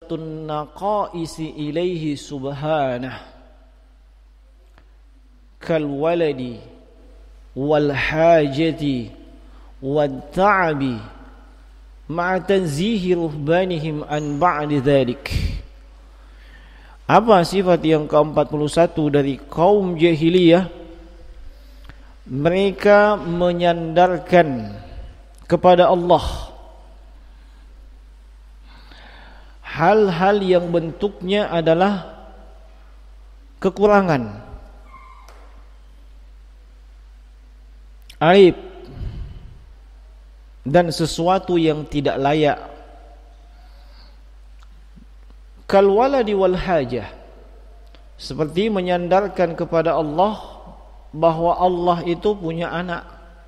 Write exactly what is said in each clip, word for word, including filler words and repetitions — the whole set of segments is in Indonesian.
naqaisi ilaihi subhanah kal waladi wal hajati wad ta'abi ma'a tanzihi ruhbanihim an ba'di dzalik. Apa sifat yang keempat puluh satu dari kaum jahiliyah? Mereka menyandarkan kepada Allah hal-hal yang bentuknya adalah kekurangan, aib, dan sesuatu yang tidak layak. Kal waladi wal hajah, seperti menyandarkan kepada Allah bahwa Allah itu punya anak,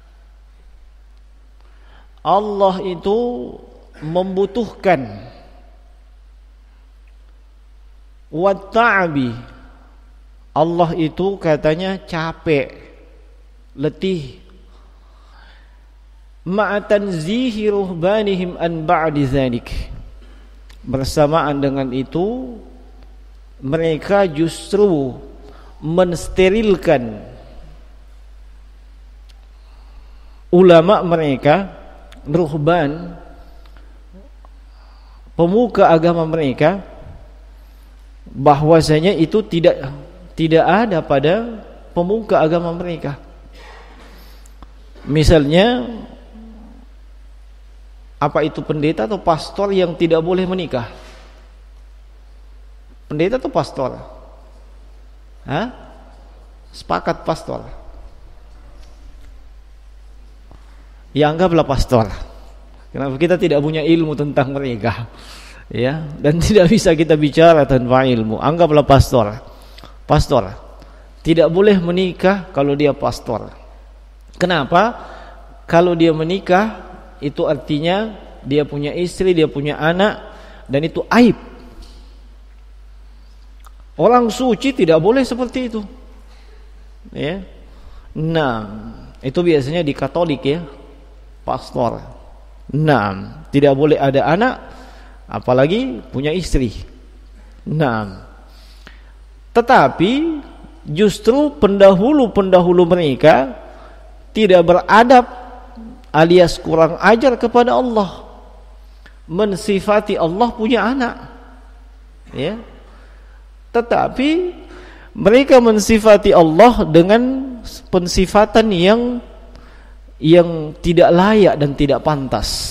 Allah itu membutuhkan. Wat ta'abi, Allah itu katanya capek, letih. Ma'a tanzihi ruhbanihim an ba'di dzalik, bersamaan dengan itu mereka justru mensterilkan ulama mereka, ruhban, pemuka agama mereka, bahwasanya itu tidak tidak ada pada pemuka agama mereka. Misalnya, apa itu pendeta atau pastor yang tidak boleh menikah? Pendeta atau pastor? Hah? Sepakat pastor. Ya, anggaplah pastor. Kenapa kita tidak punya ilmu tentang mereka? Ya, dan tidak bisa kita bicara tanpa ilmu. Anggaplah pastor. Pastor tidak boleh menikah kalau dia pastor. Kenapa? Kalau dia menikah itu artinya dia punya istri, dia punya anak, dan itu aib. Orang suci tidak boleh seperti itu. Ya. Nah, itu biasanya di Katolik ya, pastor. Nah, tidak boleh ada anak, apalagi punya istri. Nah, tetapi justru pendahulu-pendahulu mereka tidak beradab alias kurang ajar kepada Allah, mensifati Allah punya anak. Ya. Tetapi mereka mensifati Allah dengan pensifatan yang yang tidak layak dan tidak pantas.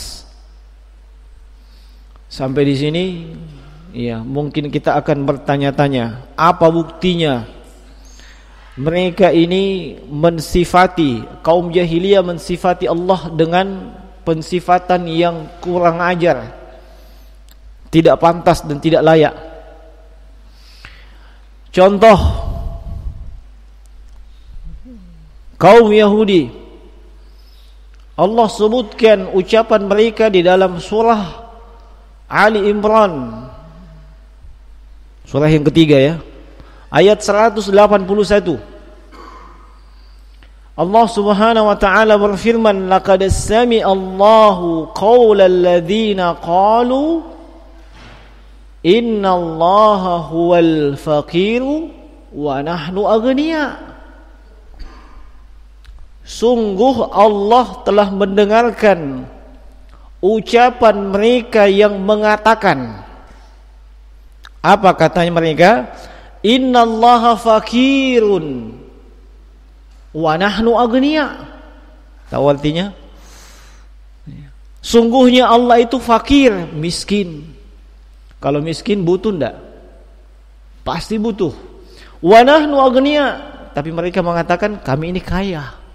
Sampai di sini, ya, mungkin kita akan bertanya-tanya, apa buktinya mereka ini mensifati, kaum jahiliyah mensifati Allah dengan pensifatan yang kurang ajar, tidak pantas dan tidak layak. Contoh, kaum Yahudi, Allah sebutkan ucapan mereka di dalam surah Ali Imran, surah yang ketiga ya, ayat seratus delapan puluh satu. Allah Subhanahu wa taala berfirman, laqad sami'a Allahu qaulal ladzina qalu innallaha huwal faqiru wa nahnu aghnia. Sungguh Allah telah mendengarkan ucapan mereka yang mengatakan, apa katanya mereka? Innallaha fakirun wa nahnu aghnia. Tahu artinya? Sungguhnya Allah itu fakir, miskin. Kalau miskin butuh enggak? Pasti butuh. Wa nahnu aghnia, tapi mereka mengatakan kami ini kaya.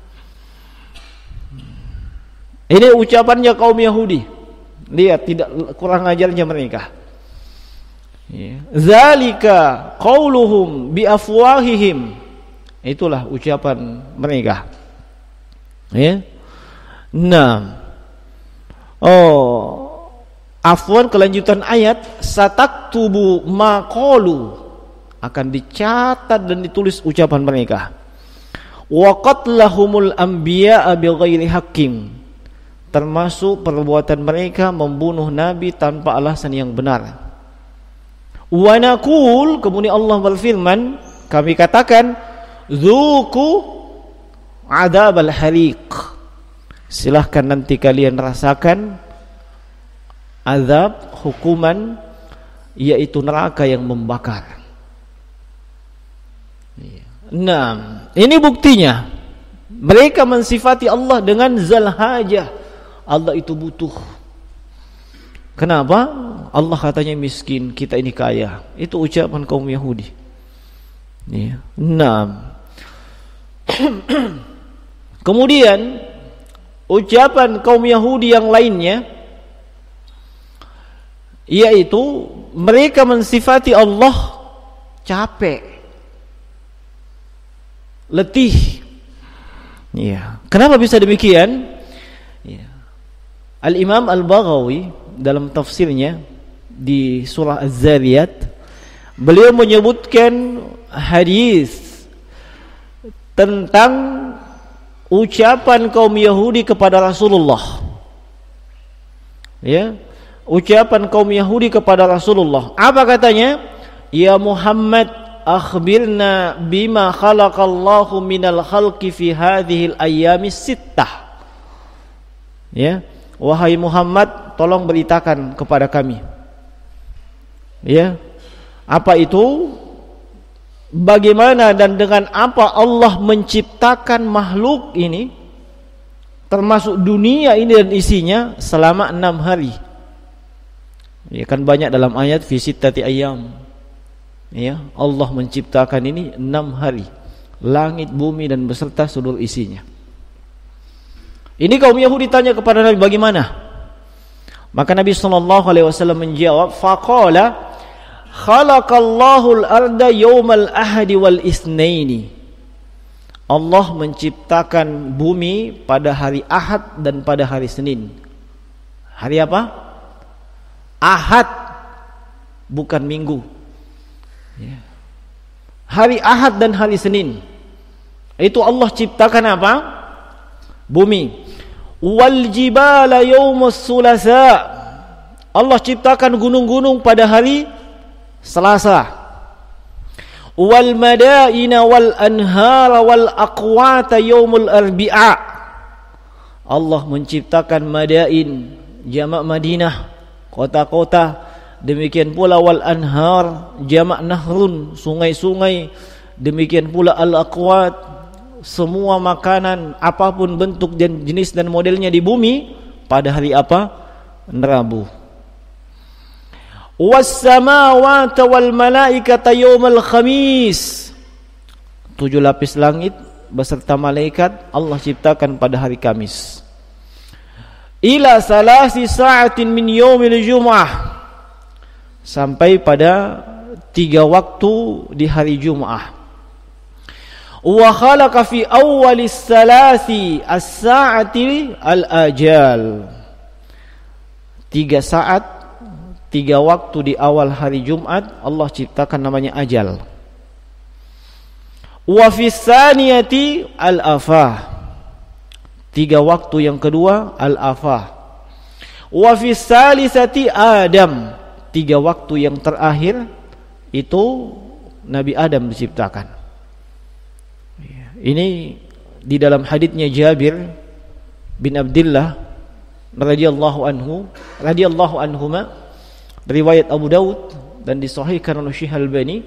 Ini ucapannya kaum Yahudi. Lihat, tidak kurang ajarnya mereka. Ya. Zalika qauluhum bi afwahihim. Itulah ucapan mereka. Ya. Nah. Oh, afwan, kelanjutan ayat, sataktubu ma qalu, akan dicatat dan ditulis ucapan mereka. Wa qatlahumul anbiya'a bighairi haqqin, termasuk perbuatan mereka membunuh nabi tanpa alasan yang benar. Wa naqul, kemudian Allah berfirman, kami katakan, dzuqu adzabal hariq. Silahkan nanti kalian rasakan azab, hukuman, yaitu neraka yang membakar. Nah, ini buktinya. Mereka mensifati Allah dengan zal hajah. Allah itu butuh. Kenapa? Allah katanya miskin, kita ini kaya. Itu ucapan kaum Yahudi. Ya. Nah. Kemudian ucapan kaum Yahudi yang lainnya, yaitu mereka mensifati Allah capek, letih. Ya. Kenapa bisa demikian? Ya. Al-Imam Al-Baghawi dalam tafsirnya di surah Az-Zariyat, beliau menyebutkan hadis tentang ucapan kaum Yahudi kepada Rasulullah. Ya, ucapan kaum Yahudi kepada Rasulullah. Apa katanya? Ya Muhammad, akhbirna bima khalaqallahu minal khalqi fi hadhil ayyamis sittah. Ya, wahai Muhammad, tolong beritakan kepada kami. Ya, apa itu? Bagaimana dan dengan apa Allah menciptakan makhluk ini, termasuk dunia ini dan isinya, selama enam hari. Ya kan banyak dalam ayat fi sittati ayyam. Ya, Allah menciptakan ini enam hari, langit, bumi dan beserta seluruh isinya. Ini kaum Yahudi tanya kepada Nabi, bagaimana? Maka Nabi sallallahu alaihi wasallam menjawab, faqala khalaqallahu al-arda yawmal ahadi wal isnaini. Allah menciptakan bumi pada hari Ahad dan pada hari Senin. Hari apa? Ahad, bukan Minggu. Ya. Hari Ahad dan hari Senin. Itu Allah ciptakan apa? Bumi. Wal jibala yawmus sulasa. Allah ciptakan gunung-gunung pada hari Selasa. Wal madaina wal anhara wal aqwata yaumul arbi'a. Allah menciptakan madain, jamak Madinah, kota-kota. Demikian pula wal anhar, jamak nahrun, sungai-sungai. Demikian pula al aqwat, semua makanan apapun bentuk dan jenis dan modelnya di bumi pada hari apa? Rabu. Was-samawati wal malaikata yaumal khamis. Tujuh lapis langit beserta malaikat Allah ciptakan pada hari Kamis. Ila salasi sa'atin min yaumil jum'ah, sampai pada tiga waktu di hari Jumat. Wa khalaqa fi awwalis salasi as-sa'ati al-ajal. Tiga saat, tiga waktu di awal hari Jumat Allah ciptakan namanya ajal. Wa fi tsaniyati al-afah. Tiga waktu yang kedua al-afah. Wa fi tsalisati Adam. Tiga waktu yang terakhir itu Nabi Adam diciptakan. Ini di dalam haditsnya Jabir bin Abdullah radhiyallahu anhu, radhiyallahu anhuma, riwayat Abu Daud dan disahihkan oleh Syekh Al-Albani.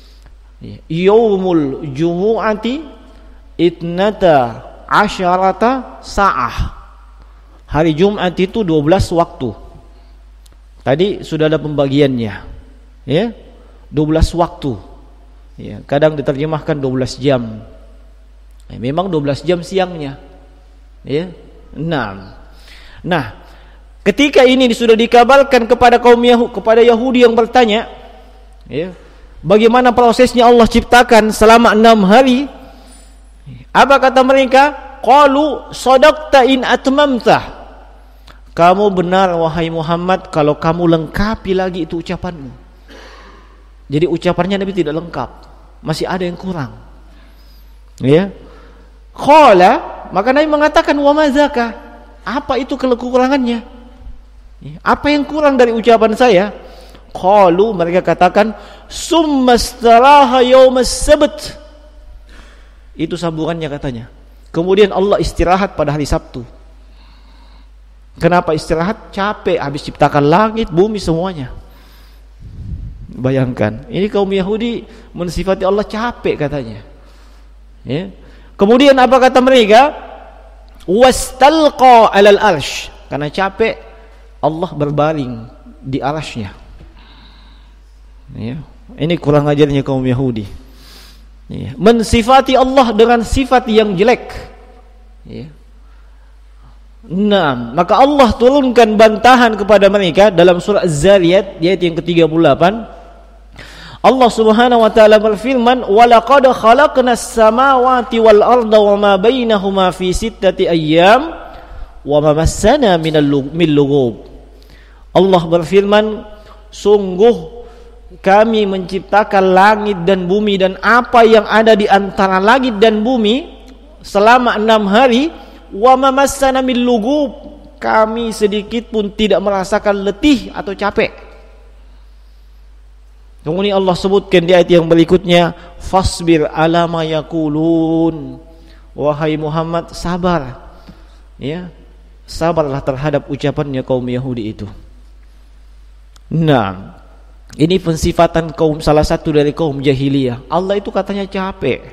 Yaumul jumu'ati itnata asyarata sa'ah. Hari Jumat itu dua belas waktu. Tadi sudah ada pembagiannya. Ya, dua belas waktu. Ya, kadang diterjemahkan dua belas jam. Ya, memang dua belas jam siangnya. Ya. enam. Nah, ketika ini sudah dikabarkan kepada kaum Yahudi, kepada Yahudi yang bertanya, ya, bagaimana prosesnya Allah ciptakan selama enam hari? Apa kata mereka? Qalu sadaqta in atmamta. Kamu benar wahai Muhammad kalau kamu lengkapi lagi itu ucapanmu. Jadi ucapannya Nabi tidak lengkap, masih ada yang kurang. Ya. Qala, maka Nabi mengatakan wa mazaka. Apa itu kekurangannya? Apa yang kurang dari ucapan saya? Qalu, mereka katakan, summa istaraha yaumas sabt. Itu sambungannya katanya. Kemudian Allah istirahat pada hari Sabtu. Kenapa istirahat? Capek habis ciptakan langit, bumi semuanya. Bayangkan, ini kaum Yahudi mensifati Allah capek katanya. Ya. Kemudian apa kata mereka? Wastalqa 'alal arsy. Karena capek, Allah berbaring di arasy-Nya. Ya. Ini kurang ajarnya kaum Yahudi. Ya. Mensifati Allah dengan sifat yang jelek. Ya. Nah, maka Allah turunkan bantahan kepada mereka dalam surah Az-Zariyat ayat yang ke tiga puluh delapan. Allah Subhanahu wa taala berfirman, "Wa laqad khalaqnas samawati wal arda wama bainahuma fi sittati ayyam wa ma massana minal lughub." Allah berfirman, sungguh kami menciptakan langit dan bumi dan apa yang ada di antara langit dan bumi selama enam hari. Wa ma massana min lughub, kami sedikit pun tidak merasakan letih atau capek. Kemudian Allah sebutkan di ayat yang berikutnya, fasbir ala ma yaqulun. Wahai Muhammad, sabar. Ya. Sabarlah terhadap ucapannya kaum Yahudi itu. Nah, ini pensifatan kaum salah satu dari kaum jahiliyah. Allah itu katanya capek.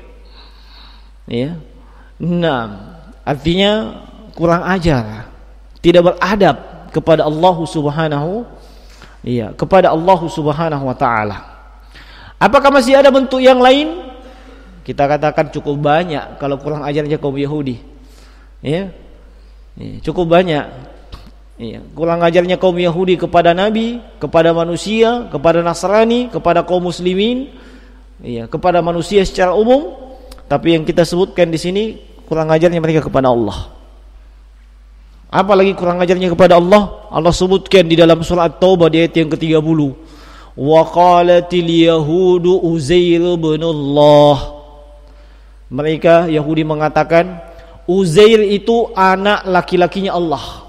Ya. Nah, artinya kurang ajar, tidak beradab kepada Allah Subhanahu iya, kepada Allah Subhanahu wa taala. Apakah masih ada bentuk yang lain? Kita katakan cukup banyak kalau kurang ajarnya kaum Yahudi. Ya. Ya, cukup banyak. Ya, kurang ajarnya kaum Yahudi kepada nabi, kepada manusia, kepada Nasrani, kepada kaum muslimin, ya, kepada manusia secara umum. Tapi yang kita sebutkan di sini kurang ajarnya mereka kepada Allah. Apalagi kurang ajarnya kepada Allah, Allah sebutkan di dalam surah At-Taubah di ayat yang ke tiga puluh. Wa qalatil yahudu Uzair ibn Allah. Mereka Yahudi mengatakan Uzair itu anak laki-lakinya Allah.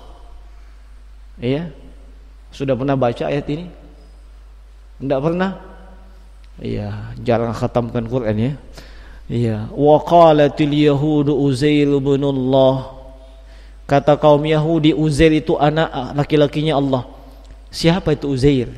Iya. Sudah pernah baca ayat ini? Tidak pernah? Iya, jarang khatamkan Quran ya. Iya, wa qalatil yahudu Uzair ibn Allah. Kata kaum Yahudi Uzair itu anak laki-lakinya Allah. Siapa itu Uzair?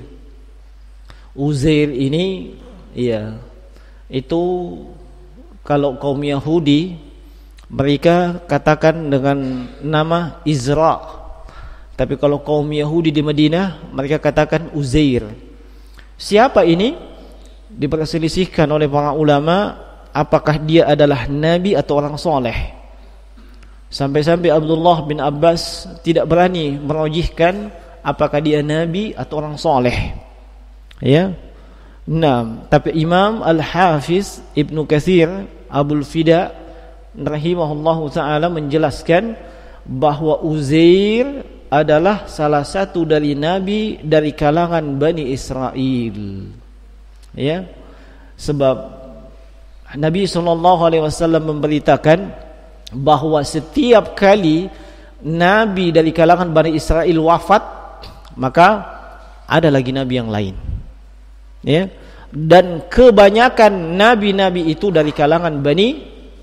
Uzair ini iya, itu kalau kaum Yahudi mereka katakan dengan nama Izra. Tapi kalau kaum Yahudi di Madinah mereka katakan Uzair. Siapa ini? Diperselisihkan oleh para ulama apakah dia adalah nabi atau orang soleh. Sampai-sampai Abdullah bin Abbas tidak berani merojihkan apakah dia nabi atau orang soleh. Ya. Nah, tapi Imam Al-Hafiz Ibnu Katsir Abul Fida rahimahullahu taala menjelaskan bahwa Uzair adalah salah satu dari nabi dari kalangan Bani Israel. Ya. Sebab Nabi sallallahu alaihi wasallam memberitakan bahwa setiap kali nabi dari kalangan Bani Israel wafat, maka ada lagi nabi yang lain. Ya. Dan kebanyakan nabi-nabi itu dari kalangan Bani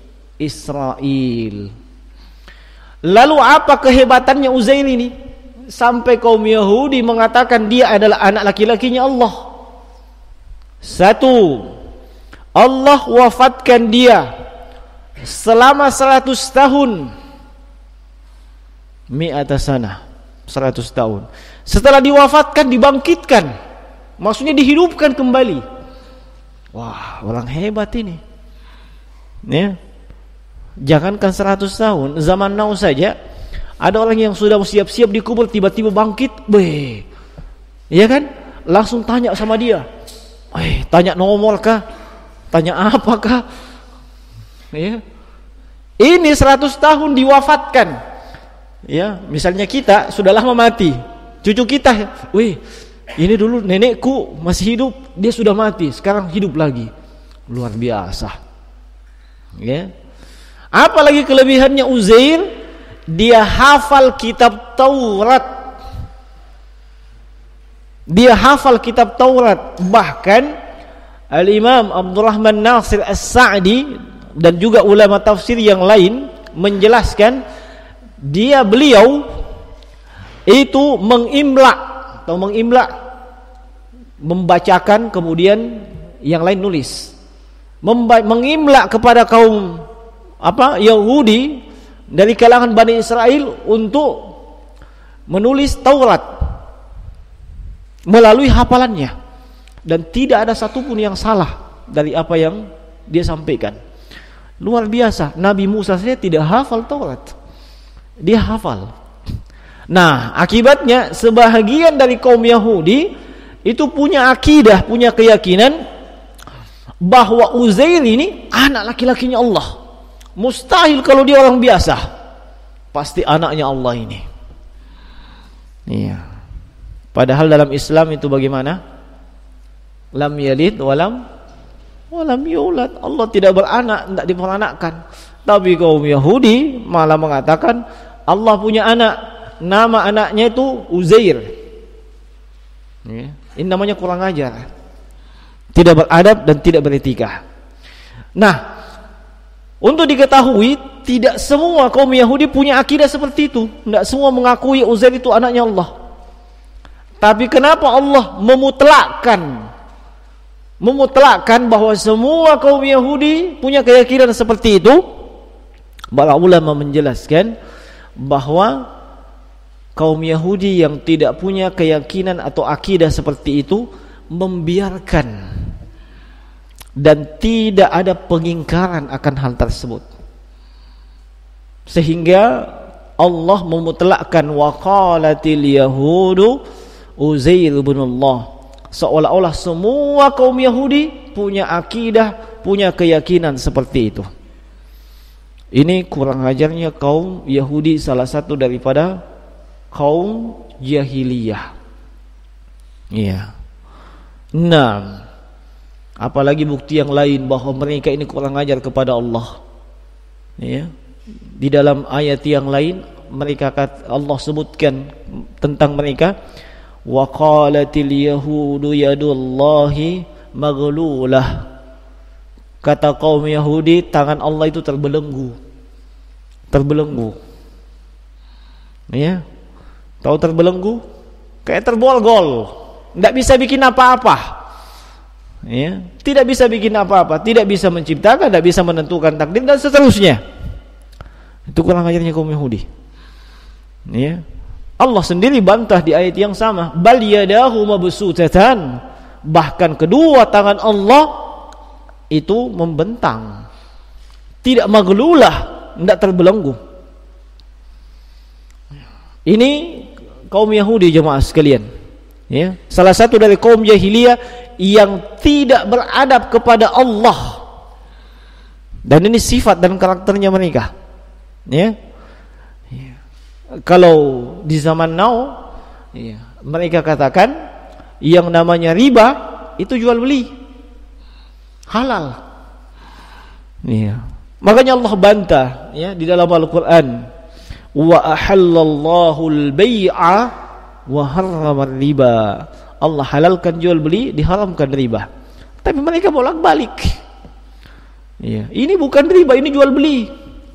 Israel. Lalu apa kehebatannya Uzair ini sampai kaum Yahudi mengatakan dia adalah anak laki-lakinya Allah? Satu, Allah wafatkan dia selama seratus tahun. Mi'ata sanah, seratus tahun. Setelah diwafatkan dibangkitkan, maksudnya dihidupkan kembali. Wah, orang hebat ini. Ya. Jangankan seratus tahun, zaman now saja ada orang yang sudah siap-siap dikubur tiba-tiba bangkit. Beh. Iya kan? Langsung tanya sama dia. Eh, tanya nomor kah? Tanya apakah? Ya. Ini seratus tahun diwafatkan. Ya, misalnya kita sudah lama mati. Cucu kita, wih, ini dulu nenekku masih hidup, dia sudah mati, sekarang hidup lagi. Luar biasa. Ya. Apalagi kelebihannya Uzair, dia hafal kitab Taurat. Dia hafal kitab Taurat. Bahkan Al-Imam Abdurrahman Nasir As-Sa'di dan juga ulama tafsir yang lain menjelaskan dia beliau itu mengimla atau mengimla, membacakan kemudian yang lain nulis, Memba- mengimla kepada kaum apa Yahudi dari kalangan Bani Israel untuk menulis Taurat melalui hafalannya, dan tidak ada satupun yang salah dari apa yang dia sampaikan. Luar biasa. Nabi Musa saja tidak hafal Taurat, dia hafal. Nah, akibatnya sebahagian dari kaum Yahudi itu punya akidah, punya keyakinan bahwa Uzair ini anak laki-lakinya Allah. Mustahil kalau dia orang biasa, pasti anaknya Allah ini. Iya. Padahal dalam Islam itu bagaimana? Lam yalid walam walam yulad. Allah tidak beranak, tidak diperanakkan. Tapi kaum Yahudi malah mengatakan Allah punya anak, nama anaknya itu Uzair. Ya. Ini namanya kurang ajar, tidak beradab dan tidak beretika. Nah, untuk diketahui, tidak semua kaum Yahudi punya akidah seperti itu. Tidak semua mengakui Uzair itu anaknya Allah. Tapi kenapa Allah memutlakkan memutlakkan bahwa semua kaum Yahudi punya keyakinan seperti itu? Para ulama menjelaskan bahwa kaum Yahudi yang tidak punya keyakinan atau akidah seperti itu membiarkan dan tidak ada pengingkaran akan hal tersebut, sehingga Allah memutlakkan wa qalatil yahudu Uzair bin Allah, seolah-olah semua kaum Yahudi punya akidah, punya keyakinan seperti itu. Ini kurang ajarnya kaum Yahudi, salah satu daripada kaum jahiliyah. Iya. Nah, apalagi bukti yang lain bahwa mereka ini kurang ajar kepada Allah. Ya. Di dalam ayat yang lain mereka kata, Allah sebutkan tentang mereka, wa qalatil yahudu yadullahi maghlulah. Kata kaum Yahudi, tangan Allah itu terbelenggu. Terbelenggu. Ya. Tahu terbelenggu? Kayak terbolgol, tidak bisa bikin apa-apa. Ya, tidak bisa bikin apa-apa, tidak bisa menciptakan, tidak bisa menentukan takdir dan seterusnya. Itu kurang ajarnya kaum Yahudi. Ya. Allah sendiri bantah di ayat yang sama, bal yadahu mabsutatan. Bahkan kedua tangan Allah itu membentang, tidak maglulah, tidak terbelenggu. Ini kaum Yahudi jemaah sekalian, ya, salah satu dari kaum jahiliyah yang tidak beradab kepada Allah, dan ini sifat dan karakternya mereka. Ya, ya. Kalau di zaman now, ya, mereka katakan yang namanya riba itu jual beli halal. Ya. Makanya Allah bantah, ya, di dalam Al-Quran, wa ahallallahu al-bai'a wa harrama riba. Allah halalkan jual beli, diharamkan riba. Tapi mereka bolak-balik. Ya, ini bukan riba, ini jual beli.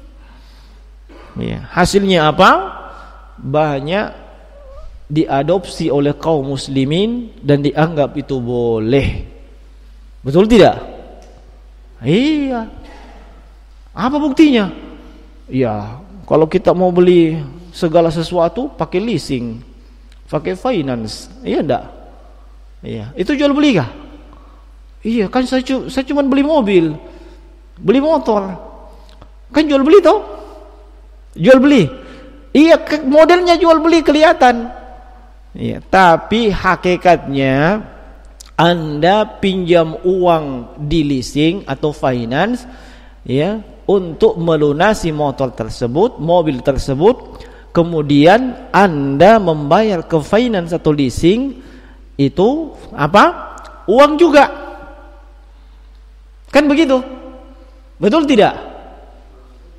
Ya, hasilnya apa? Banyak diadopsi oleh kaum muslimin dan dianggap itu boleh. Betul tidak? Iya. Apa buktinya? Ya, kalau kita mau beli segala sesuatu pakai leasing, pakai finance, iya enggak? Iya, itu jual beli kah? Iya, kan saya, cu- saya cuma beli mobil, beli motor, kan jual beli toh? Jual beli. Iya, modelnya jual beli kelihatan. Iya, tapi hakikatnya Anda pinjam uang di leasing atau finance, ya, untuk melunasi motor tersebut, mobil tersebut, kemudian Anda membayar ke finance atau leasing itu apa? Uang juga. Kan begitu? Betul tidak?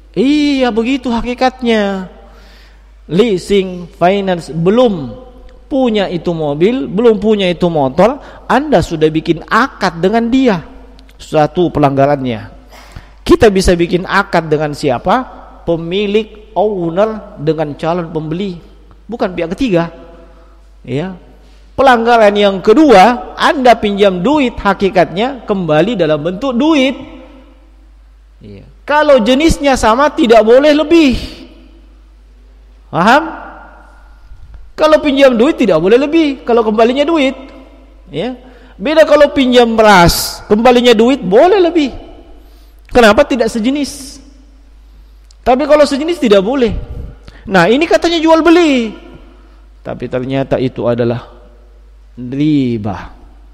Iya, begitu hakikatnya. Leasing, finance belum punya itu mobil, belum punya itu motor, Anda sudah bikin akad dengan dia. Suatu pelanggarannya. Kita bisa bikin akad dengan siapa? Pemilik, owner dengan calon pembeli, bukan pihak ketiga. Ya. Pelanggaran yang kedua, Anda pinjam duit, hakikatnya kembali dalam bentuk duit. Ya. Kalau jenisnya sama tidak boleh lebih. Paham? Kalau pinjam duit tidak boleh lebih, kalau kembalinya duit. Ya. Beda kalau pinjam beras, kembalinya duit boleh lebih. Kenapa tidak sejenis? Tapi kalau sejenis tidak boleh. Nah, ini katanya jual beli. Tapi ternyata itu adalah riba.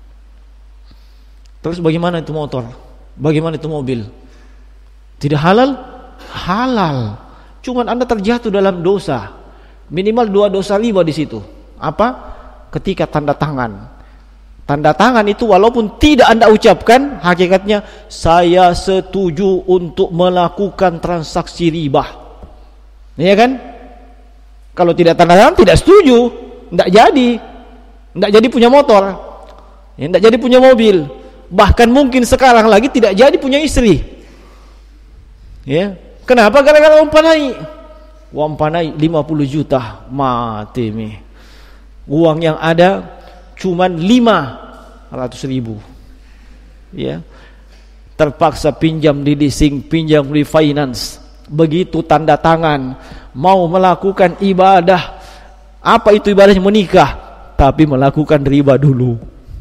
Terus bagaimana itu motor? Bagaimana itu mobil? Tidak halal? Halal. Cuman Anda terjatuh dalam dosa. Minimal dua dosa riba di situ. Apa? Ketika tanda tangan. Tanda tangan itu walaupun tidak Anda ucapkan, hakikatnya saya setuju untuk melakukan transaksi riba. Iya kan? Kalau tidak tanda tangan tidak setuju, tidak jadi. Tidak jadi punya motor. Tidak jadi punya mobil. Bahkan mungkin sekarang lagi tidak jadi punya istri. Ya. Kenapa? Gara-gara uang panai. Uang panai lima puluh juta, mati mi. Uang yang ada cuman lima ratus ribu. Ya. Terpaksa pinjam di leasing, pinjam di finance. Begitu tanda tangan mau melakukan ibadah. Apa itu ibadahnya? Menikah, tapi melakukan riba dulu.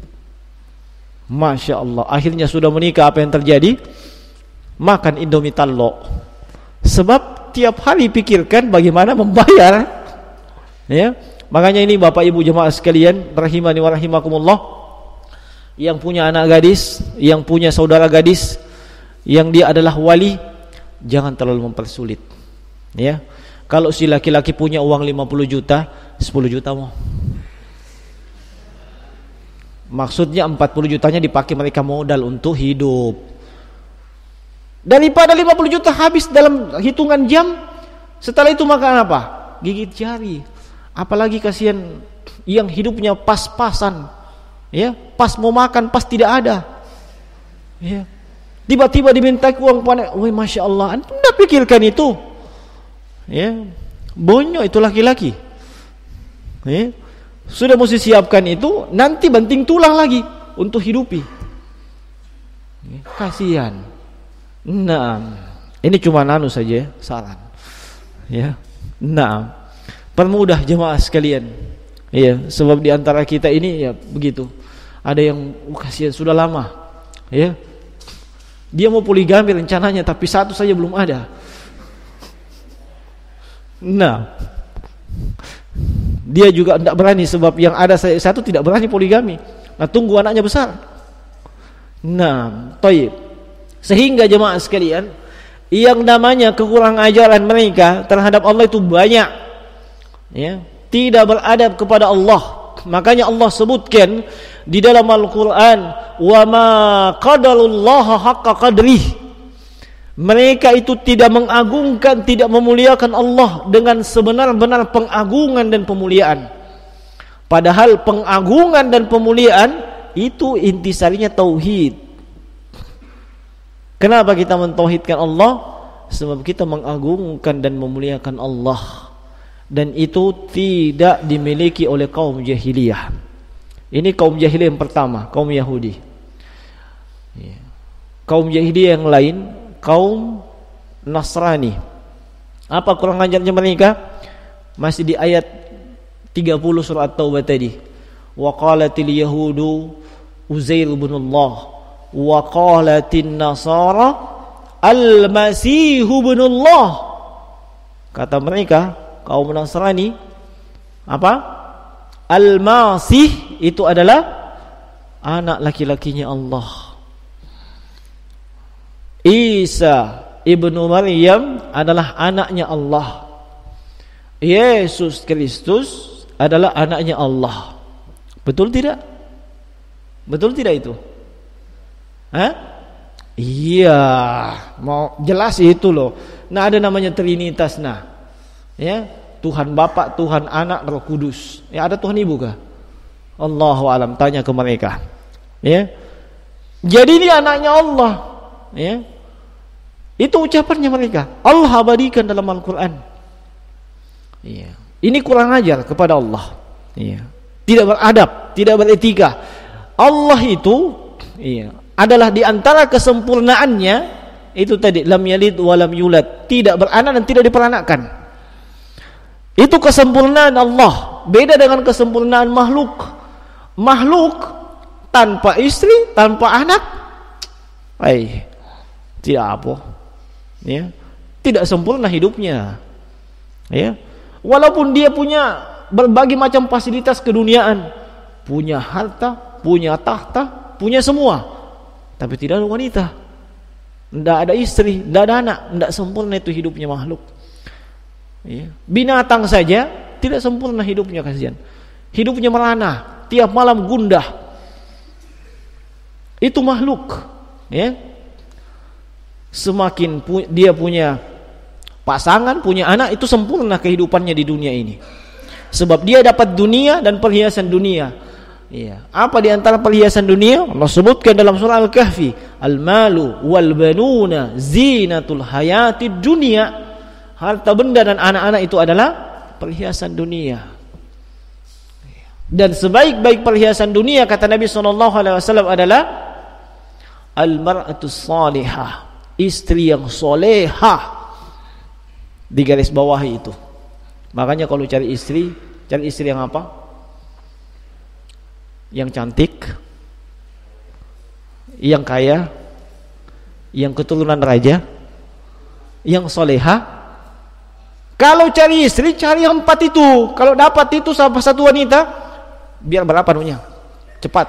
Masya Allah. Akhirnya sudah menikah, apa yang terjadi? Makan Indomie talok. Sebab tiap hari pikirkan bagaimana membayar. Ya, makanya ini Bapak Ibu jemaah sekalian, rahimani wa rahimakumullah, yang punya anak gadis, yang punya saudara gadis, yang dia adalah wali, jangan terlalu mempersulit. Ya, kalau si laki-laki punya uang lima puluh juta, sepuluh juta mau. Maksudnya empat puluh jutanya dipakai mereka modal untuk hidup. Daripada lima puluh juta habis dalam hitungan jam, setelah itu makan apa? Gigit jari. Apalagi kasihan yang hidupnya pas-pasan. Ya, pas mau makan, pas tidak ada. Ya. Tiba-tiba diminta uang panen. Wah, Masya Allah, Anda pikirkan itu. Ya. Bonyok itu laki-laki. Ya. Sudah mesti siapkan itu, nanti banting tulang lagi untuk hidupi. Ya. Kasihan. Nah, ini cuma nanu saja, saran. Ya. Nah, permudah jemaah sekalian. Ya, sebab di antara kita ini ya begitu. Ada yang uh, kasihan sudah lama. Ya. Dia mau poligami rencananya, tapi satu saja belum ada. Nah, dia juga tidak berani sebab yang ada satu tidak berani poligami. Nah, tunggu anaknya besar. Nah, toib. Sehingga jemaah sekalian, yang namanya kekurangan ajaran mereka terhadap Allah itu banyak. Ya, tidak beradab kepada Allah. Makanya Allah sebutkan di dalam Al-Qur'an, "Wa ma qadarullaha haqqa qadrih." Mereka itu tidak mengagungkan, tidak memuliakan Allah dengan sebenar-benar pengagungan dan pemuliaan. Padahal pengagungan dan pemuliaan itu intisarinya tauhid. Kenapa kita mentauhidkan Allah? Sebab kita mengagungkan dan memuliakan Allah. Dan itu tidak dimiliki oleh kaum jahiliyah. Ini kaum jahiliyah yang pertama, kaum Yahudi. Kaum jahiliyah yang lain, kaum Nasrani. Apa kurang ajarnya mereka? Masih di ayat tiga puluh surat Taubah tadi. Wa qalatil yahudu Uzair ibn Allah. Wa qalatin nasara al-masih ibn Allah. Kata mereka kaum Nasrani, apa? Al-Masih itu adalah anak laki-lakinya Allah. Isa ibnu Maryam adalah anaknya Allah. Yesus Kristus adalah anaknya Allah. Betul tidak? Betul tidak itu? Hah? Iya, mau jelas itu loh. Nah, ada namanya Trinitas nah. Ya. Tuhan Bapa, Tuhan Anak, Roh Kudus. Ya, ada Tuhan Ibu kah? Allahu alam, tanya ke mereka. Ya. Jadi ini anaknya Allah. Ya. Itu ucapannya mereka. Allah abadikan dalam Al-Qur'an. Ya. Ini kurang ajar kepada Allah. Ya. Tidak beradab, tidak beretika. Allah itu iya, adalah di antara kesempurnaannya itu tadi lam yalid wa lam yulad, tidak beranak dan tidak diperanakkan. Itu kesempurnaan Allah, beda dengan kesempurnaan makhluk. Makhluk tanpa istri, tanpa anak, ay, tidak apa, ya, tidak sempurna hidupnya, ya. Walaupun dia punya berbagai macam fasilitas keduniaan, punya harta, punya tahta, punya semua, tapi tidak ada wanita, tidak ada istri, tidak ada anak, tidak sempurna itu hidupnya makhluk. Ya. Binatang saja tidak sempurna hidupnya, kasihan. Hidupnya merana, tiap malam gundah. Itu makhluk. Ya. Semakin pu- dia punya pasangan, punya anak, itu sempurna kehidupannya di dunia ini. Sebab dia dapat dunia dan perhiasan dunia. Iya. Apa di antara perhiasan dunia? Allah sebutkan dalam surah Al-Kahfi, al-malu wal banuna zinatul hayatid dunya. Harta benda dan anak-anak itu adalah perhiasan dunia. Dan sebaik-baik perhiasan dunia kata Nabi sallallahu alaihi wasallam adalah al-mar'atus salihah, istri yang solehah. Di garis bawah itu. Makanya kalau cari istri, cari istri yang apa? Yang cantik, yang kaya, yang keturunan raja, yang soleha. Kalau cari istri, cari yang empat itu. Kalau dapat itu sama satu wanita, biar berapa dunia? Cepat.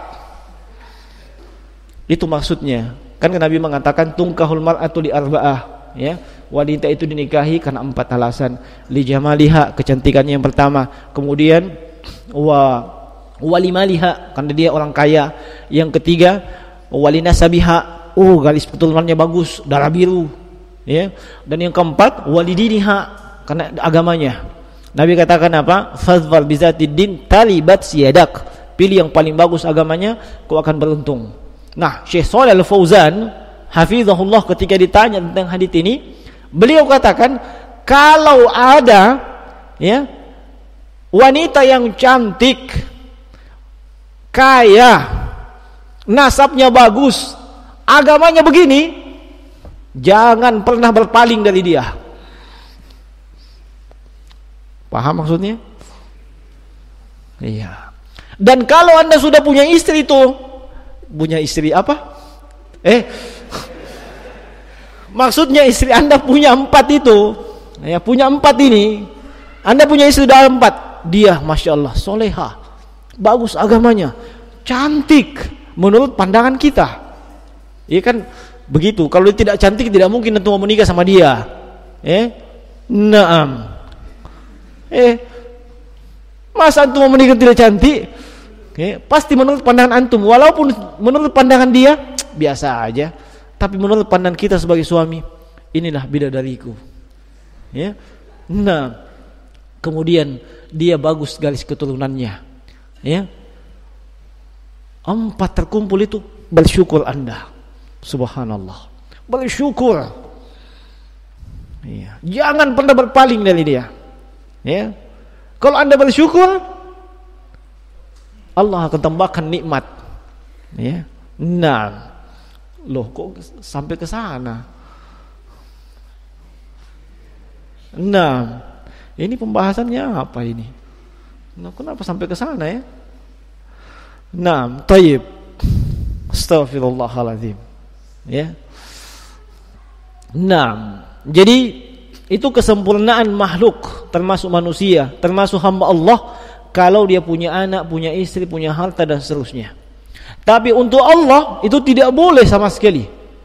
Itu maksudnya. Kan Nabi mengatakan tungkahul mar'atu li arba'ah, ya. Wanita itu dinikahi karena empat alasan. Li jamaliha, kecantikannya yang pertama. Kemudian wa walimaliha, karena dia orang kaya. Yang ketiga walinasabiha, oh garis keturunannya bagus, darah biru, ya. Dan yang keempat walidiniha, karena agamanya. Nabi katakan apa? Fadhfar bizatid din talibat siyadak, pilih yang paling bagus agamanya, kau akan beruntung. Nah, Syekh Shalih Al-Fauzan hafizahullah ketika ditanya tentang hadits ini, beliau katakan kalau ada, ya, wanita yang cantik, kaya, nasabnya bagus, agamanya begini, jangan pernah berpaling dari dia. Paham maksudnya? Iya. Dan kalau Anda sudah punya istri itu, punya istri apa? Eh, maksudnya istri Anda punya empat itu, ya, punya empat ini. Anda punya istri sudah empat, dia masya Allah soleha, bagus agamanya, cantik menurut pandangan kita. Iya kan begitu. Kalau dia tidak cantik, tidak mungkin tentu mau menikah sama dia. Eh, naam. Eh, masa antum mau menikah tidak cantik? Eh, pasti menurut pandangan antum. Walaupun menurut pandangan dia biasa aja, tapi menurut pandangan kita sebagai suami, inilah bidadariku. Ya. Nah, kemudian dia bagus garis keturunannya. Ya. Empat terkumpul itu, bersyukur Anda. Subhanallah. Bersyukur. Ya. Jangan pernah berpaling dari dia. Ya. Kalau Anda bersyukur, Allah akan tambahkan nikmat. Ya. Nah, loh kok sampai ke sana? Nah, ini pembahasannya apa ini? Nah, kenapa sampai ke sana ya? Nah, tayyib. Astaghfirullahaladzim. Ya. Nah, jadi itu kesempurnaan makhluk, termasuk manusia, termasuk hamba Allah, kalau dia punya anak, punya istri, punya harta dan seterusnya. Tapi untuk Allah itu tidak boleh sama sekali.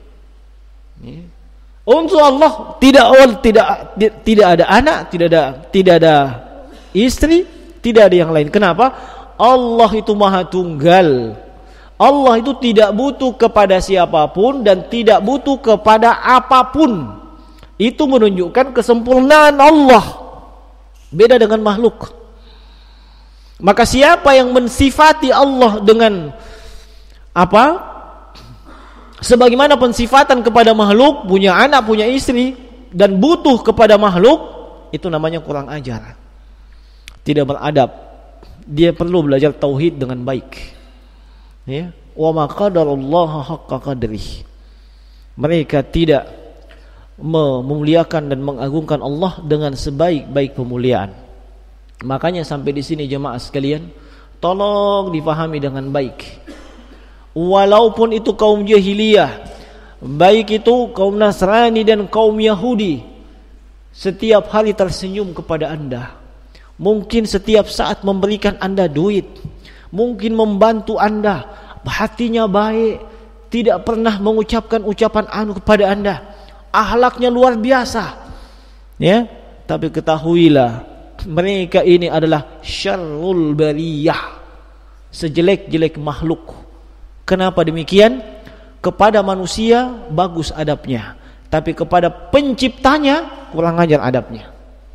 Untuk Allah tidak tidak tidak ada anak, tidak ada tidak ada istri, tidak ada yang lain. Kenapa? Allah itu Maha Tunggal. Allah itu tidak butuh kepada siapapun dan tidak butuh kepada apapun. Itu menunjukkan kesempurnaan Allah. Beda dengan makhluk. Maka siapa yang mensifati Allah dengan apa? Sebagaimana pensifatan kepada makhluk, punya anak, punya istri, dan butuh kepada makhluk, itu namanya kurang ajar. Tidak beradab. Dia perlu belajar tauhid dengan baik. Ya, wa ma qadarullaha haqqa qadrih. Mereka tidak memuliakan dan mengagungkan Allah dengan sebaik-baik pemuliaan. Makanya sampai di sini jemaah sekalian, tolong dipahami dengan baik. Walaupun itu kaum jahiliyah, baik itu kaum Nasrani dan kaum Yahudi, setiap hari tersenyum kepada Anda, mungkin setiap saat memberikan Anda duit, mungkin membantu Anda, hatinya baik, tidak pernah mengucapkan ucapan anu kepada Anda, akhlaknya luar biasa, ya. Tapi ketahuilah, mereka ini adalah syarrul bariyah, sejelek-jelek makhluk. Kenapa demikian? Kepada manusia bagus adabnya, tapi kepada penciptanya kurang ajar adabnya.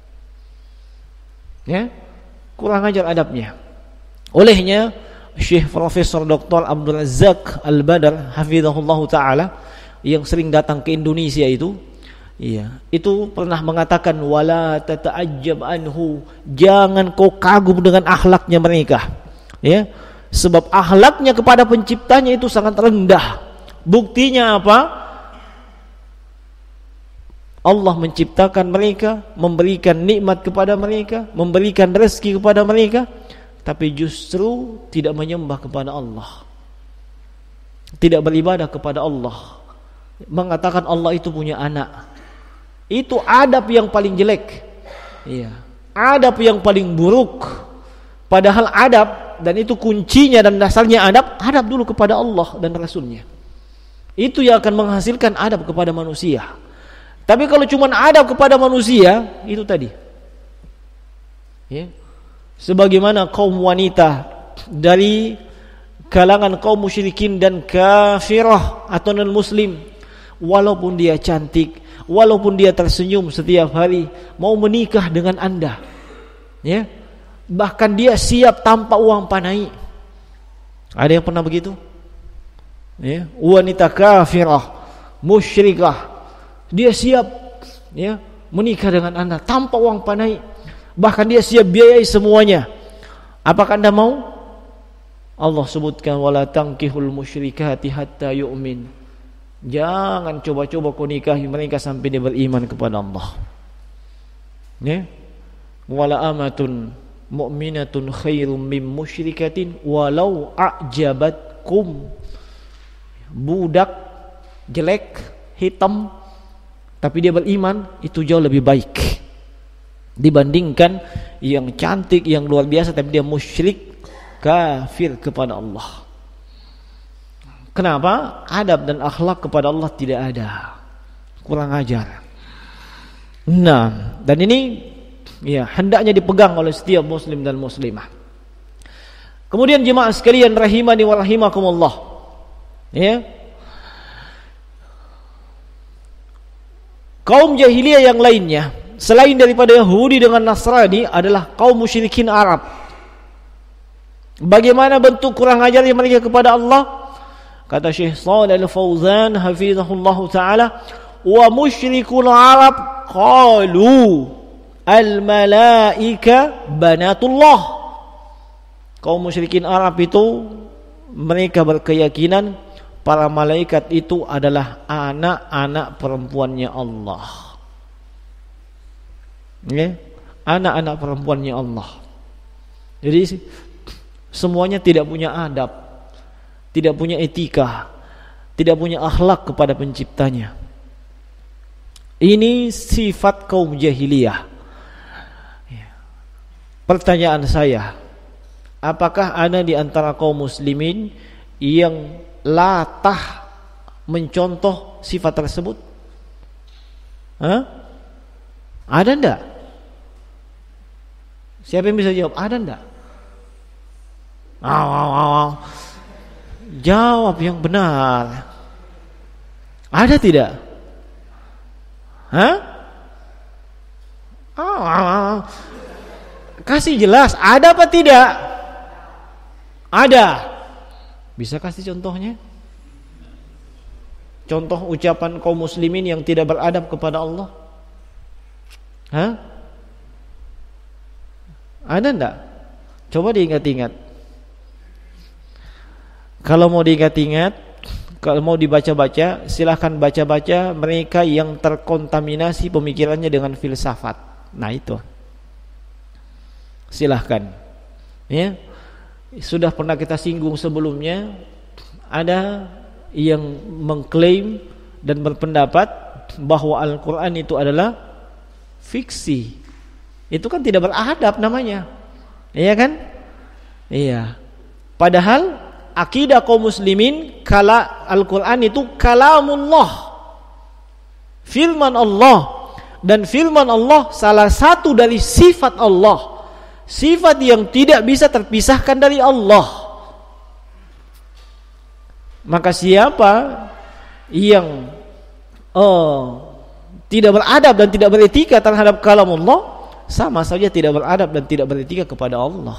Ya, kurang ajar adabnya. Olehnya Syekh Profesor Doktor Abdul Razak Al-Badr hafizahullah taala yang sering datang ke Indonesia itu, iya, itu pernah mengatakan wala tata'ajjab anhu, jangan kau kagum dengan akhlaknya mereka. Ya, sebab akhlaknya kepada penciptanya itu sangat rendah. Buktinya apa? Allah menciptakan mereka, memberikan nikmat kepada mereka, memberikan rezeki kepada mereka, tapi justru tidak menyembah kepada Allah, tidak beribadah kepada Allah, mengatakan Allah itu punya anak. Itu adab yang paling jelek. Iya, adab yang paling buruk. Padahal adab, dan itu kuncinya dan dasarnya adab, adab dulu kepada Allah dan Rasulnya. Itu yang akan menghasilkan adab kepada manusia. Tapi kalau cuma adab kepada manusia, itu tadi, ya, sebagaimana kaum wanita dari kalangan kaum musyrikin dan kafirah atau non muslim, walaupun dia cantik, walaupun dia tersenyum setiap hari, mau menikah dengan Anda, ya, bahkan dia siap tanpa uang panai. Ada yang pernah begitu? Ya, wanita kafirah, musyrikah, dia siap, ya, menikah dengan Anda tanpa uang panai, bahkan dia siap biayai semuanya. Apakah Anda mau? Allah sebutkan wala tankihul musyrikati hatta yu'min. Jangan coba-coba kau nikahi mereka sampai dia beriman kepada Allah. Ya, wala amatun mu'minatun khairum min musyrikatin walau a'jabatkum. Budak jelek, hitam, tapi dia beriman, itu jauh lebih baik dibandingkan yang cantik, yang luar biasa, tapi dia musyrik, kafir kepada Allah. Kenapa? Adab dan akhlak kepada Allah tidak ada, kurang ajar. Nah, dan ini ya hendaknya dipegang oleh setiap muslim dan muslimah. Kemudian jemaah sekalian rahimani wa rahimakumullah, ya, kaum jahiliyah yang lainnya selain daripada Yahudi dengan Nasrani adalah kaum musyrikin Arab. Bagaimana bentuk kurang ajarnya mereka kepada Allah? Kata Syekh Shalih Al-Fauzan hafizahullah taala, wa musyrikul Arab qalu al-malaika banatullah. Kaum musyrikin Arab itu mereka berkeyakinan para malaikat itu adalah anak-anak perempuannya Allah. Ya, anak-anak perempuannya Allah. Jadi semuanya tidak punya adab, tidak punya etika, tidak punya akhlak kepada penciptanya. Ini sifat kaum jahiliyah. Pertanyaan saya, apakah ada di antara kaum muslimin yang latah mencontoh sifat tersebut? Hah? Ada enggak? Siapa yang bisa jawab? Ada enggak? Aw, aw, aw, aw. Jawab yang benar. Ada tidak? Hah? Aw, aw, aw. Kasih jelas, ada apa tidak? Ada. Bisa kasih contohnya? Contoh ucapan kaum muslimin yang tidak beradab kepada Allah? Hah? Ada enggak? Coba diingat-ingat. Kalau mau diingat-ingat, kalau mau dibaca-baca, silahkan baca-baca mereka yang terkontaminasi pemikirannya dengan filsafat. Nah itu, silahkan. Ya, sudah pernah kita singgung sebelumnya. Ada yang mengklaim dan berpendapat bahwa Al-Quran itu adalah fiksi. Itu kan tidak beradab namanya, iya kan? Iya. Padahal akidah kaum muslimin kala Al-Quran itu kalamullah, firman Allah. Dan firman Allah salah satu dari sifat Allah, sifat yang tidak bisa terpisahkan dari Allah. Maka siapa yang oh, tidak beradab dan tidak beretika terhadap kalamullah, sama saja tidak beradab dan tidak beretika kepada Allah.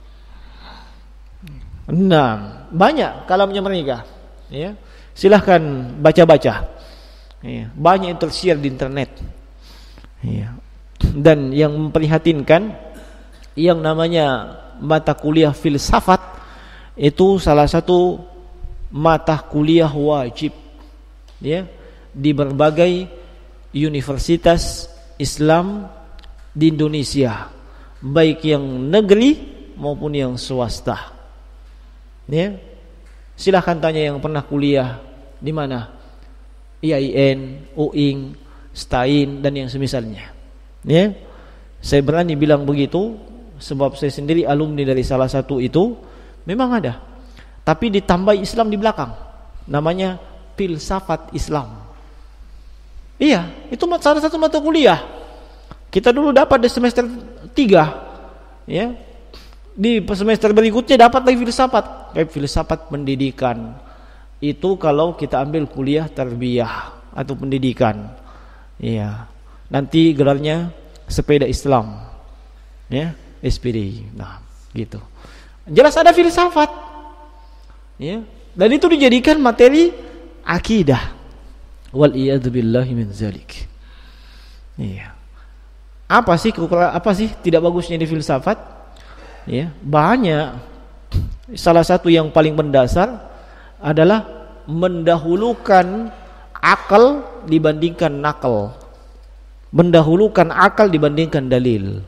Nah, banyak kalamnya mereka, ya. Silahkan baca-baca, ya. Banyak yang tersiar di internet, ya. Dan yang memprihatinkan, yang namanya mata kuliah filsafat itu salah satu mata kuliah wajib, ya, di berbagai universitas Islam di Indonesia, baik yang negeri maupun yang swasta. Ya, silahkan tanya yang pernah kuliah di mana, I A I N, U I N, Stain dan yang semisalnya. Ya, saya berani bilang begitu sebab saya sendiri alumni dari salah satu itu. Memang ada, tapi ditambah Islam di belakang, namanya filsafat Islam. Iya, itu salah satu mata kuliah. Kita dulu dapat di semester tiga, ya. Di semester berikutnya dapat lagi filsafat, kayak filsafat pendidikan. Itu kalau kita ambil kuliah tarbiyah atau pendidikan. Iya. Nanti gelarnya sepeda Islam. Ya, S P D. Nah, gitu. Jelas ada filsafat. Ya. Dan itu dijadikan materi akidah. Wal iyad billahi min zalik. Iya. Apa sih apa sih tidak bagusnya di filsafat? Ya, banyak. Salah satu yang paling mendasar adalah mendahulukan akal dibandingkan nakal. Mendahulukan akal dibandingkan dalil.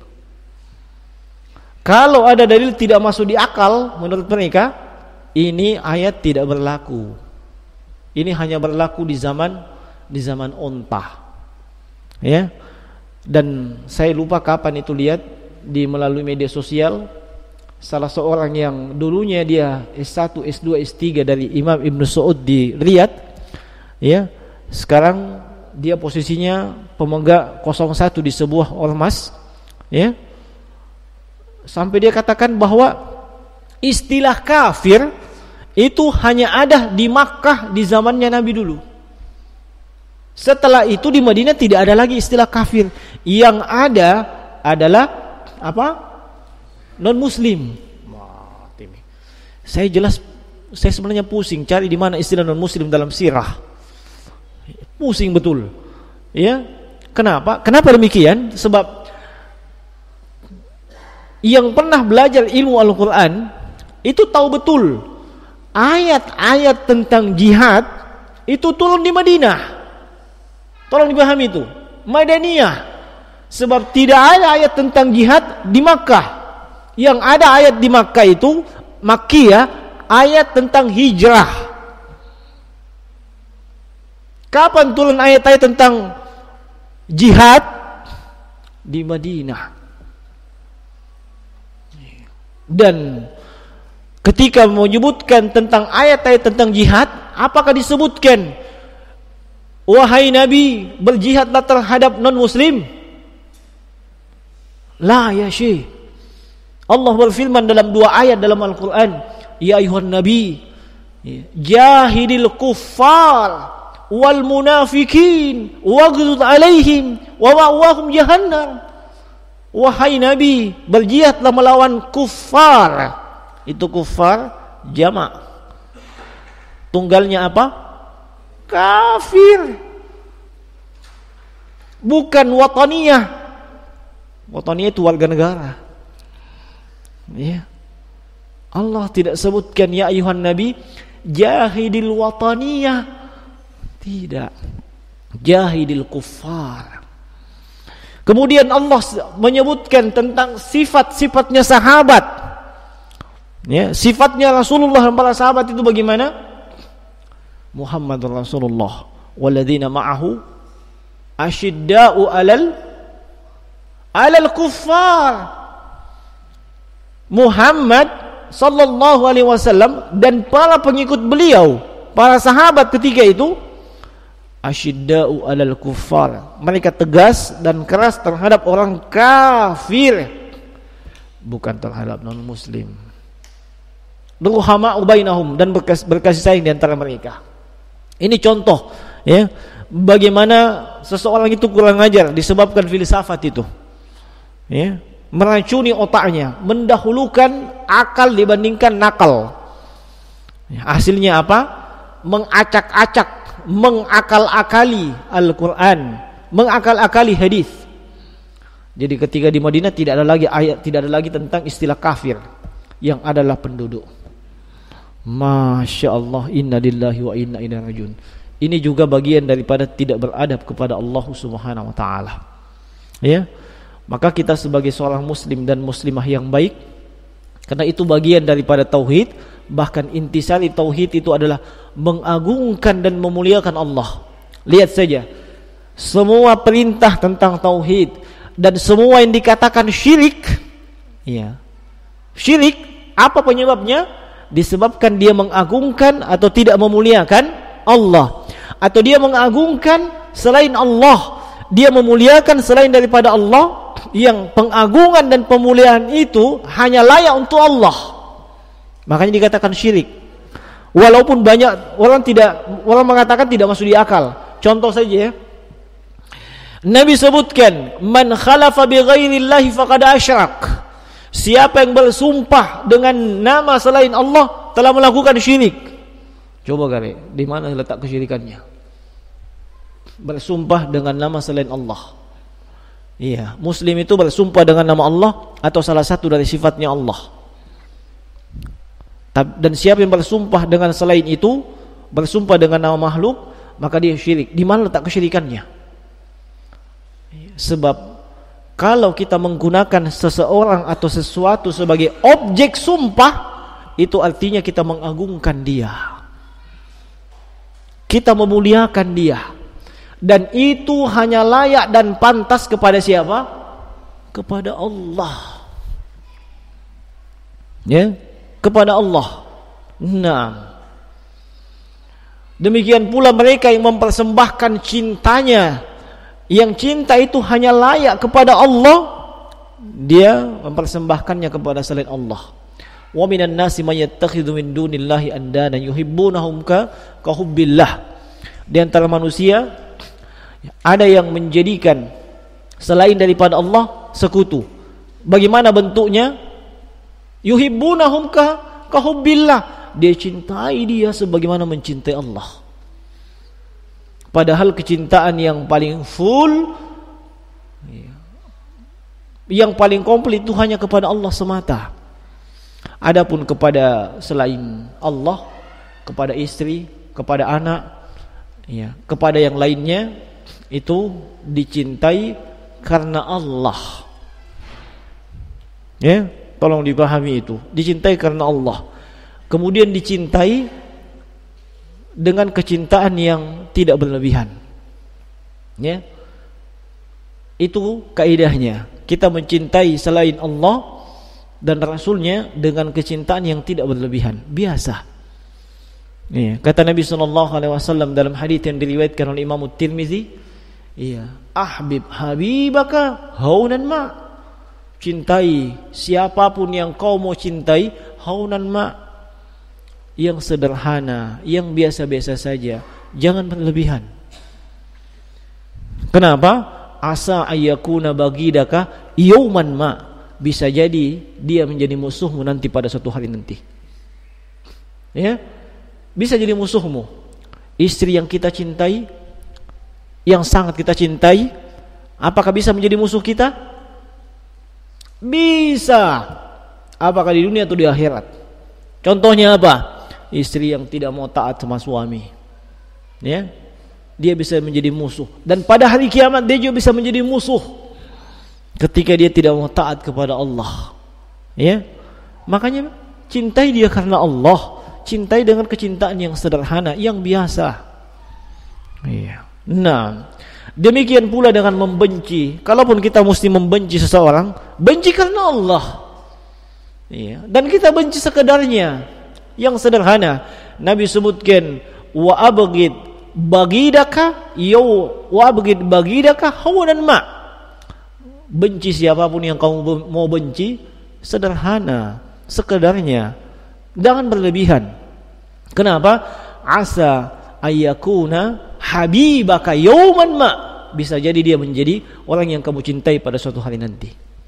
Kalau ada dalil tidak masuk di akal, menurut mereka ini ayat tidak berlaku. Ini hanya berlaku di zaman di zaman onta. Ya. Dan saya lupa kapan itu lihat di melalui media sosial, salah seorang yang dulunya dia S satu, S dua, S tiga dari Imam Ibn Saud di Riyadh, ya, sekarang dia posisinya pemegang nol satu di sebuah ormas, ya. Sampai dia katakan bahwa istilah kafir itu hanya ada di Makkah di zamannya Nabi dulu. Setelah itu di Madinah tidak ada lagi istilah kafir. Yang ada adalah apa? Non muslim. Saya jelas, saya sebenarnya pusing cari di mana istilah non muslim dalam sirah. Pusing betul. Ya. Kenapa? Kenapa demikian? Sebab yang pernah belajar ilmu Al-Qur'an itu tahu betul ayat-ayat tentang jihad itu turun di Madinah. Tolong dipahami itu, Madaniyah. Sebab tidak ada ayat tentang jihad di Makkah. Yang ada ayat di Makkah itu Makkiyah, ayat tentang hijrah. Kapan turun ayat-ayat tentang jihad? Di Madinah. Dan ketika menyebutkan tentang ayat-ayat tentang jihad, apakah disebutkan wahai Nabi, berjihadlah terhadap non-muslim? La ya syekh. Allah berfirman dalam dua ayat dalam Al-Quran, ya ayuhan Nabi, jahidil kuffar wal munafikin waghluz alaihim wa ma'wahum jahannam. Wahai Nabi, berjihadlah melawan kuffar. Itu kuffar jamak. Tunggalnya apa? Kafir. Bukan wataniyah. Wataniyah itu warga negara. Ya. Allah tidak sebutkan ya ayuhan Nabi jahidil wataniyah. Tidak. Jahidil kuffar. Kemudian Allah menyebutkan tentang sifat-sifatnya sahabat. Ya, sifatnya Rasulullah dan para sahabat itu bagaimana? Muhammadur Rasulullah walladzina ma'ahu asyidda'u 'alal 'alal kuffar. Muhammad sallallahu alaihi wasallam dan para pengikut beliau, para sahabat ketika itu asyidda'u 'alal kuffar. Mereka tegas dan keras terhadap orang kafir, bukan terhadap non muslim. Ruhama'u bainahum, dan berkas, berkasih sayang di antara mereka. Ini contoh ya bagaimana seseorang itu kurang ajar disebabkan filsafat itu. Ya, meracuni otaknya, mendahulukan akal dibandingkan nakal. Ya, hasilnya apa? Mengacak-acak, mengakal-akali Al-Qur'an, mengakal-akali hadis. Jadi ketika di Madinah tidak ada lagi ayat, tidak ada lagi tentang istilah kafir, yang adalah penduduk. Masya Allah, inna lillahi wa inna ilaihi rajiun. Ini juga bagian daripada tidak beradab kepada Allah Subhanahu wa taala. Ya. Maka kita sebagai seorang muslim dan muslimah yang baik, karena itu bagian daripada tauhid, bahkan intisari tauhid itu adalah mengagungkan dan memuliakan Allah. Lihat saja, semua perintah tentang tauhid dan semua yang dikatakan syirik, ya. Syirik, apa penyebabnya? Disebabkan dia mengagungkan atau tidak memuliakan Allah, atau dia mengagungkan selain Allah, dia memuliakan selain daripada Allah, yang pengagungan dan pemuliaan itu hanya layak untuk Allah. Makanya dikatakan syirik. Walaupun banyak orang tidak, orang mengatakan tidak masuk di akal. Contoh saja ya, Nabi sebutkan man khalafa bi ghairillahi faqad asyrak. Siapa yang bersumpah dengan nama selain Allah telah melakukan syirik. Coba kali, di mana letak kesyirikannya? Bersumpah dengan nama selain Allah. Iya, muslim itu bersumpah dengan nama Allah atau salah satu dari sifatnya Allah. Dan siapa yang bersumpah dengan selain itu, bersumpah dengan nama makhluk, maka dia syirik. Di mana letak kesyirikannya? Sebab kalau kita menggunakan seseorang atau sesuatu sebagai objek sumpah, itu artinya kita mengagungkan dia, kita memuliakan dia, dan itu hanya layak dan pantas kepada siapa? Kepada Allah. Ya, kepada Allah. Nah, demikian pula mereka yang mempersembahkan cintanya, yang cinta itu hanya layak kepada Allah, dia mempersembahkannya kepada selain Allah. Wa minan nasi may yattakhidhu min dunillahi andana yuhibbunahum ka hubbillah. Di antara manusia ada yang menjadikan selain daripada Allah sekutu. Bagaimana bentuknya? Yuhibbunahum ka hubbillah. Dia cintai dia sebagaimana mencintai Allah. Padahal kecintaan yang paling full, yang paling komplit itu hanya kepada Allah semata. Adapun kepada selain Allah, kepada istri, kepada anak, ya, kepada yang lainnya, itu dicintai karena Allah. Ya, tolong dipahami itu. Dicintai karena Allah. Kemudian dicintai dengan kecintaan yang tidak berlebihan. Ya. Itu kaidahnya. Kita mencintai selain Allah dan Rasulnya dengan kecintaan yang tidak berlebihan, biasa. Ya. Kata Nabi sallallahu alaihi wasallam dalam hadis yang diriwayatkan oleh Imam Tirmizi, iya, ahbib habibaka haunan ma. Cintai siapapun yang kau mau cintai, haunan ma, yang sederhana, yang biasa-biasa saja, jangan berlebihan. Kenapa? asa ayyakuna bagidaka yauman ma, bisa jadi dia menjadi musuhmu nanti pada suatu hari nanti. Ya, bisa jadi musuhmu. Istri yang kita cintai, yang sangat kita cintai, apakah bisa menjadi musuh kita? Bisa. Apakah di dunia atau di akhirat? Contohnya apa? Istri yang tidak mau taat sama suami, ya, dia bisa menjadi musuh. Dan pada hari kiamat dia juga bisa menjadi musuh ketika dia tidak mau taat kepada Allah. Ya, makanya cintai dia karena Allah, cintai dengan kecintaan yang sederhana, yang biasa. Iya. Nah, demikian pula dengan membenci. Kalaupun kita mesti membenci seseorang, benci karena Allah. Iya. Dan kita benci sekedarnya, yang sederhana. Nabi sebutkan wa abghid bagidaka yaw wa abghid bagidaka hawanan ma. Benci siapapun yang kamu mau benci, sederhana, sekedarnya, jangan berlebihan. Kenapa? Asa ayyakuna habibaka yauman ma, bisa jadi dia menjadi orang yang kamu cintai pada suatu hari nanti.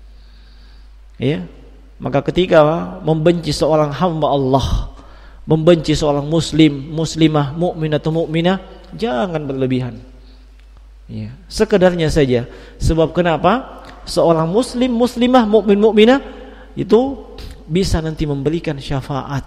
Ya, maka ketika membenci seorang hamba Allah, membenci seorang muslim, muslimah, mukmin atau mukminah, jangan berlebihan. Ya, sekedarnya saja. Sebab kenapa? Seorang muslim, muslimah, mukmin, mukminah itu bisa nanti memberikan syafaat.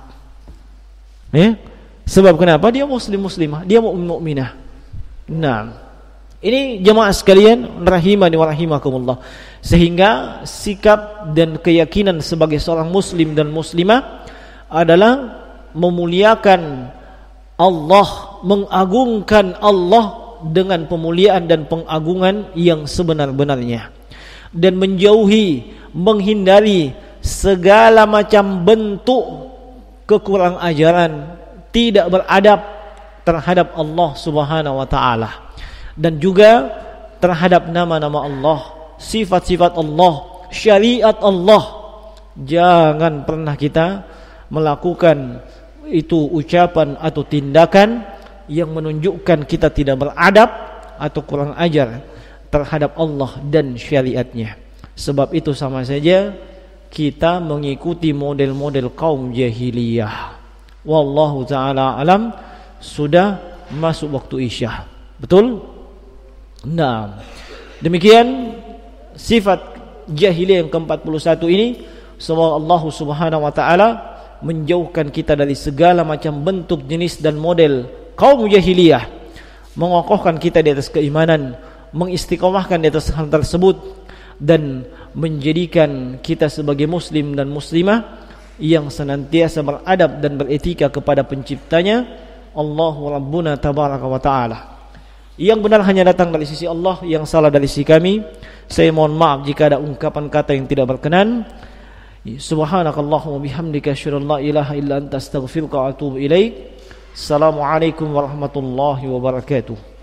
Ya, sebab kenapa? Dia muslim, muslimah, dia mukmin, mukminah. Nah, ini jemaah sekalian rahimani wa rahimakumullah. Sehingga sikap dan keyakinan sebagai seorang muslim dan muslimah adalah memuliakan Allah, mengagungkan Allah dengan pemuliaan dan pengagungan yang sebenar-benarnya, dan menjauhi, menghindari segala macam bentuk kekurang ajaran, tidak beradab terhadap Allah Subhanahu wa taala, dan juga terhadap nama-nama Allah, sifat-sifat Allah, syariat Allah. Jangan pernah kita melakukan itu ucapan atau tindakan yang menunjukkan kita tidak beradab atau kurang ajar terhadap Allah dan syariatnya. Sebab itu sama saja kita mengikuti model-model kaum jahiliyah. Wallahu ta'ala alam. Sudah masuk waktu Isya, betul? Nah, demikian sifat jahiliyah yang ke empat puluh satu ini. Semoga Allah Subhanahu wa ta'ala menjauhkan kita dari segala macam bentuk, jenis dan model kaum jahiliyah, mengokohkan kita di atas keimanan, mengistiqomahkan di atas hal tersebut, dan menjadikan kita sebagai muslim dan muslimah yang senantiasa beradab dan beretika kepada penciptanya, Allahu Rabbuna tabaraka wa ta'ala. Yang benar hanya datang dari sisi Allah, yang salah dari sisi kami. Saya mohon maaf jika ada ungkapan kata yang tidak berkenan. Subhanakallahumma bihamdika asyhadu an la ilaha illa anta astaghfiruka wa atubu ilaik. Assalamualaikum warahmatullahi wabarakatuh.